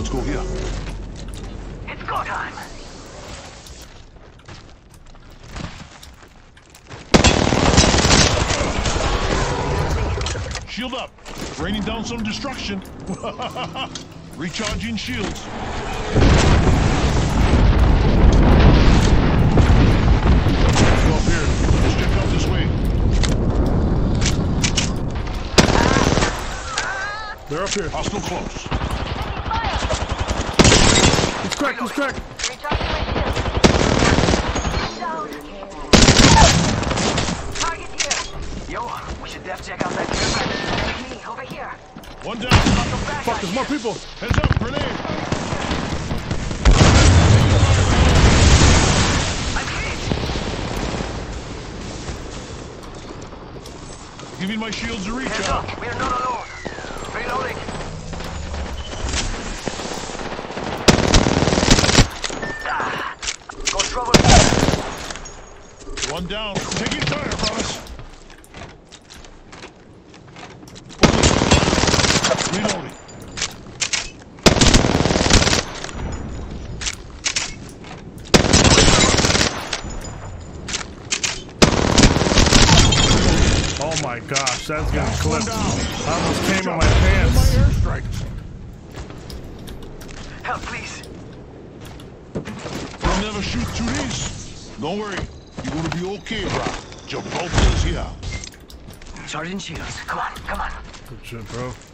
Let's go here. It's go time. Shield up. Raining down some destruction. Recharging shields. Go up here. Let's check out this way. They're up here. Hostile close. He's cracked, he's cracked. Target here. Yo, we should def check out that enemy over here. One down. Fuck, there's more people. Heads up, grenade. I'm hit. Giving my shields a Heads recharge. up, we are not alone. Reloading. Got trouble. One down. Taking fire, brothers. Reloading. Oh my gosh, that's getting clipped. down. I almost came in my pants. My airstrike. Help, please. I'll never shoot through these. Don't worry. You're gonna be okay, bro. Gibraltar is here. Sergeant Shields, come on, come on. Good shit, bro.